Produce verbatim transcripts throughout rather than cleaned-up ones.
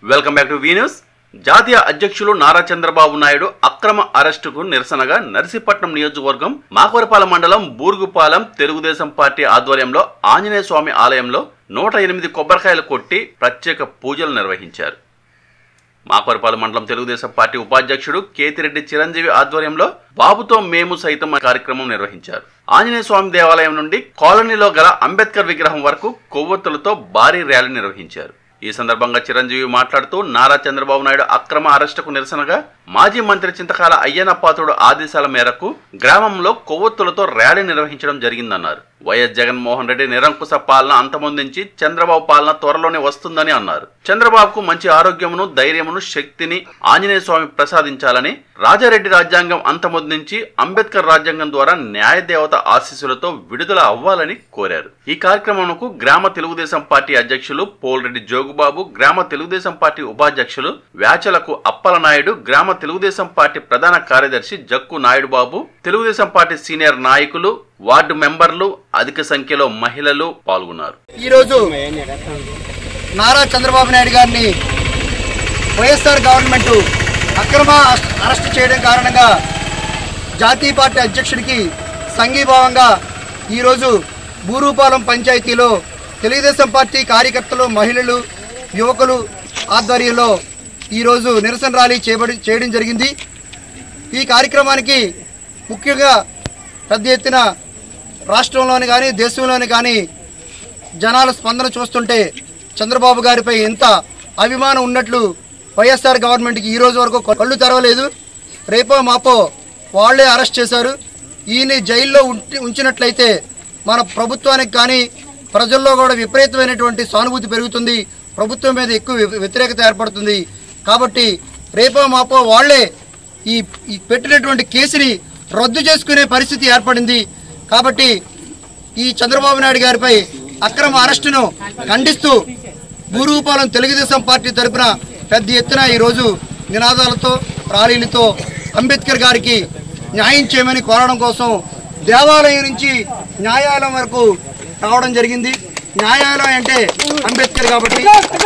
Welcome back to V news. జాతీయ అధ్యక్షులు నారా చంద్రబాబు నాయుడు అక్రమ అరెస్టుకు నిరసనగా నర్సీపట్నం నియోజకవర్గం మాకవరపాలెం మండలం బూరుగుపాలెం తెలుగుదేశం పార్టీ ఆధ్వర్యంలో ఆంజనేయ స్వామి ఆలయంలో నూట ఎనిమిది కొబ్బరికాయలు కొట్టి ప్రత్యేక పూజలు నిర్వహించారు. మాకవరపాలెం మండలం తెలుగుదేశం పార్టీ ఉపాధ్యక్షుడు కేతిరెడ్డి చిరంజీవి ఆధ్వర్యంలో బాబుతో మేము సైతం కార్యక్రమం నిర్వహించారు. ఆంజనేయ స్వామి దేవాలయం నుండి కాలనీలో గల అంబేద్కర్ విగ్రహం వరకు కొవ్వొత్తులతో భారీ ర్యాలీ నిర్వహించారు. ఈ సందర్భంగా చిరంజీవి మాట్లాడుతూ నారా చంద్రబాబు నాయుడు అక్రమ అరెస్టుకు నిరసనగా మాజీ మంత్రి చింతకాల అయ్యన్న పాత్రుడు ఆదేశాల మేరకు గ్రామంలో కొవ్వొత్తులతో ర్యాలీ నిర్వహించడం జరిగిందన్నారు. వైఎస్ జగన్మోహన్ రెడ్డి నిరంకుశ పాలన అంతమొందించి చంద్రబాబు పాలన త్వరలోనే వస్తుందని అన్నారు. చంద్రబాబుకు మంచి ఆరోగ్యమును, ధైర్యమును, శక్తిని ఆంజనేయ స్వామి ప్రసాదించాలని, రాజారెడ్డి రాజ్యాంగం అంతమొందించి అంబేద్కర్ రాజ్యాంగం ద్వారా న్యాయదేవత ఆశీస్సులతో విడుదల అవ్వాలని కోరారు. ఈ కార్యక్రమంకు గ్రామ తెలుగుదేశం పార్టీ అధ్యక్షులు పోల్రెడ్డి జోగుబాబు, గ్రామ తెలుగుదేశం పార్టీ ఉపాధ్యక్షులు వ్యాచలకు అప్పలనాయుడు, గ్రామ తెలుగుదేశం పార్టీ ప్రధాన కార్యదర్శి జక్కు నాయుడు బాబు, తెలుగుదేశం పార్టీ సీనియర్ నాయకులు, వార్డు మెంబర్లు, అధిక సంఖ్యలో మహిళలు పాల్గొన్నారు. ఈ రోజు నారా చంద్రబాబు నాయుడు గారిని వైఎస్ఆర్ గవర్నమెంట్ అక్రమ అరెస్ట్ చేయడం కారణంగా జాతీయ పార్టీ అధ్యక్షుడికి సంఘీభావంగా ఈరోజు బూరుగుపాలెం పంచాయతీలో తెలుగుదేశం పార్టీ కార్యకర్తలు, మహిళలు, యువకులు ఆధ్వర్యంలో ఈరోజు నిరసన ర్యాలీ చేయబడి చేయడం జరిగింది. ఈ కార్యక్రమానికి ముఖ్యంగా పెద్ద ఎత్తున రాష్ట్రంలోని కానీ దేశంలోని కానీ జనాల స్పందన చూస్తుంటే చంద్రబాబు గారిపై ఎంత అభిమానం ఉన్నట్లు వైఎస్ఆర్ గవర్నమెంట్కి ఈ రోజు వరకు కళ్ళు తెరవలేదు. రేపో మాపో వాళ్లే అరెస్ట్ చేశారు. ఈయన జైల్లో ఉంచినట్లయితే మన ప్రభుత్వానికి కానీ ప్రజల్లో కూడా విపరీతమైనటువంటి సానుభూతి పెరుగుతుంది, ప్రభుత్వం మీద ఎక్కువ వ్యతిరేకత ఏర్పడుతుంది. కాబట్టి రేపో మాపో వాళ్లే ఈ పెట్టినటువంటి కేసుని రద్దు చేసుకునే పరిస్థితి ఏర్పడింది. కాబట్టి ఈ చంద్రబాబు నాయుడు గారిపై అక్రమ అరెస్టును ఖండిస్తూ బూరుగుపాలెం తెలుగుదేశం పార్టీ తరఫున పెద్ద ఎత్తున ఈరోజు నినాదాలతో, ర్యాలీలతో అంబేద్కర్ గారికి న్యాయం చేయమని కోరడం కోసం దేవాలయం నుంచి న్యాయాలయం వరకు రావడం జరిగింది. న్యాయాలయం అంటే అంబేద్కర్ కాబట్టి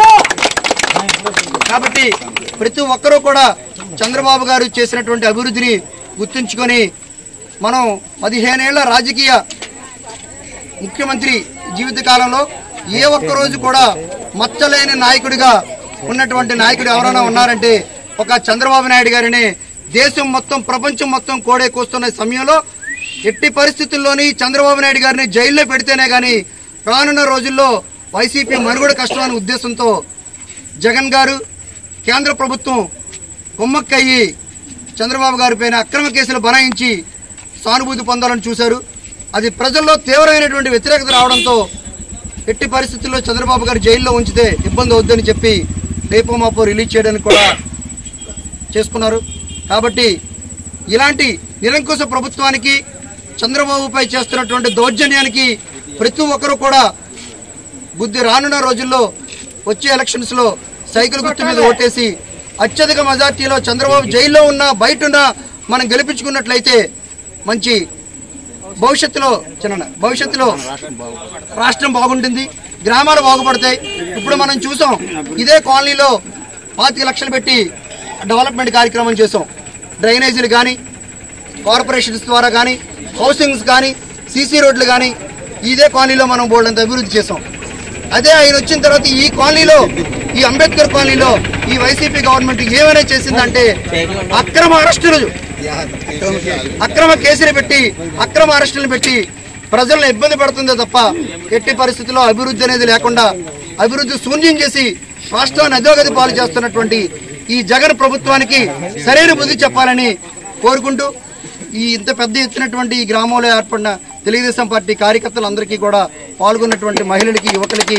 కాబట్టి ప్రతి ఒక్కరూ కూడా చంద్రబాబు గారు చేసినటువంటి అభివృద్ధిని గుర్తుంచుకొని మనం పదిహేనేళ్ల రాజకీయ ముఖ్యమంత్రి జీవితకాలంలో ఏ ఒక్క రోజు కూడా మచ్చలేని నాయకుడిగా ఉన్నటువంటి నాయకుడు ఎవరైనా ఉన్నారంటే ఒక చంద్రబాబు నాయుడు గారిని. దేశం మొత్తం, ప్రపంచం మొత్తం కోడే కూస్తున్న సమయంలో ఎట్టి పరిస్థితుల్లోని చంద్రబాబు నాయుడు గారిని జైల్లో పెడితేనే కానీ రానున్న రోజుల్లో వైసీపీ మనుగడ కష్టం అనే ఉద్దేశంతో జగన్ గారు, కేంద్ర ప్రభుత్వం కుమ్మక్కయ్యి చంద్రబాబు గారి పైన అక్రమ కేసులు బనాయించి సానుభూతి పొందాలని చూశారు. అది ప్రజల్లో తీవ్రమైనటువంటి వ్యతిరేకత రావడంతో ఎట్టి పరిస్థితుల్లో చంద్రబాబు గారు జైల్లో ఉంచితే ఇబ్బంది అవుద్దని చెప్పి రేపో మాపో రిలీజ్ చేయడానికి కూడా చేసుకున్నారు. కాబట్టి ఇలాంటి నిరంకుశ ప్రభుత్వానికి, చంద్రబాబుపై చేస్తున్నటువంటి దౌర్జన్యానికి ప్రతి ఒక్కరూ కూడా బుద్ధి రానున్న రోజుల్లో వచ్చే ఎలక్షన్స్లో సైకిల్ గుర్తు మీద ఓటేసి అత్యధిక మెజార్టీలో చంద్రబాబు జైల్లో ఉన్నా బయట ఉన్నా మనం గెలిపించుకున్నట్లయితే మంచి భవిష్యత్తులో చిన్న భవిష్యత్తులో రాష్ట్రం బాగుంటుంది, గ్రామాలు బాగుపడతాయి. ఇప్పుడు మనం చూసాం, ఇదే కాలనీలో పాతిక లక్షలు పెట్టి డెవలప్మెంట్ కార్యక్రమం చేసాం. డ్రైనేజీలు కానీ, కార్పొరేషన్స్ ద్వారా కానీ, హౌసింగ్స్ కానీ, సీసీ రోడ్లు కానీ ఇదే కాలనీలో మనం బోల్డంత అభివృద్ధి చేసాం. అదే ఆయన వచ్చిన తర్వాత ఈ కాలనీలో, ఈ అంబేద్కర్ కాలనీలో ఈ వైసీపీ గవర్నమెంట్ ఏమైనా చేసిందంటే అక్రమ అరెస్టులు, అక్రమ కేసులు పెట్టి, అక్రమ అరెస్టులు పెట్టి ప్రజలను ఇబ్బంది పడుతుందే తప్ప ఎట్టి పరిస్థితుల్లో అభివృద్ధి అనేది లేకుండా అభివృద్ధి శూన్యం చేసి రాష్ట్రాన్ని అధోగతి పాలు చేస్తున్నటువంటి ఈ జగన్ ప్రభుత్వానికి సరైన బుద్ధి చెప్పాలని కోరుకుంటూ ఈ ఇంత పెద్ద ఎత్తునటువంటి ఈ గ్రామంలో ఏర్పడిన తెలుగుదేశం పార్టీ కార్యకర్తలందరికీ కూడా, పాల్గొన్నటువంటి మహిళలకి, యువకులకి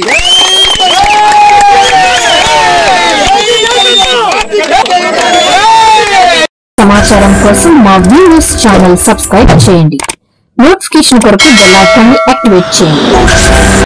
సమాచారం కోసం మా వి న్యూస్ ఛానల్ సబ్స్క్రైబ్ చేయండి. నోటిఫికేషన్ కొరకు బెల్ ఐకాన్ ని యాక్టివేట్ చేయండి.